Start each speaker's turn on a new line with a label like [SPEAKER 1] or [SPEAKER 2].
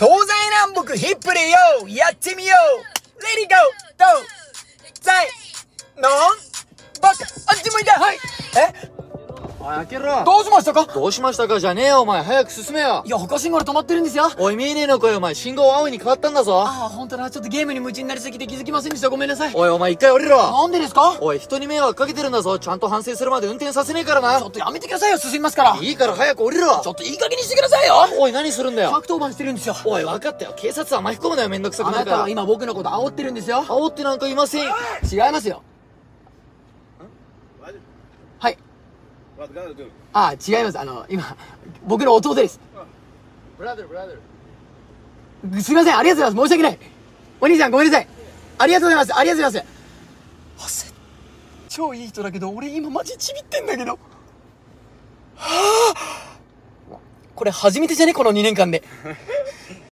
[SPEAKER 1] 東西南北ヒップでよやってみよう。レディゴーゴーザイノンバカあっち向いてはい
[SPEAKER 2] おい、開けろ。
[SPEAKER 1] どうしましたか？
[SPEAKER 2] どうしましたかじゃねえよ、お前。早く進めよ。
[SPEAKER 1] いや、赤信号で止まってるんですよ。
[SPEAKER 2] おい、見えねえのかよ、お前。信号青に変わったんだぞ。
[SPEAKER 1] ああ、ほんとだ。ちょっとゲームに夢中になりすぎて気づきませんでした。ごめんなさい。
[SPEAKER 2] おい、お前一回降りろ。
[SPEAKER 1] なんでですか？
[SPEAKER 2] おい、人に迷惑かけてるんだぞ。ちゃんと反省するまで運転させねえからな。
[SPEAKER 1] ちょっとやめてくださいよ。進みますから。
[SPEAKER 2] いいから早く降りろ。
[SPEAKER 1] ちょっといい加減にしてくださいよ。
[SPEAKER 2] おい、何するんだよ。
[SPEAKER 1] 110番してるんですよ。
[SPEAKER 2] おい、分かったよ。警察は巻き込むなよ、めんどくさく
[SPEAKER 1] あ
[SPEAKER 2] なるから。
[SPEAKER 1] なたは今僕のこと煽ってるんですよ。
[SPEAKER 2] 煽ってなんかいません。
[SPEAKER 1] 違いますよ。はい。ああ、違います。今、僕の弟です。すいません、ありがとうございます。申し訳ない。お兄さん、ごめんなさい。ありがとうございます。ありがとうございます。超いい人だけど、俺今マジちびってんだけど。はあ、これ初めてじゃねこの2年間で。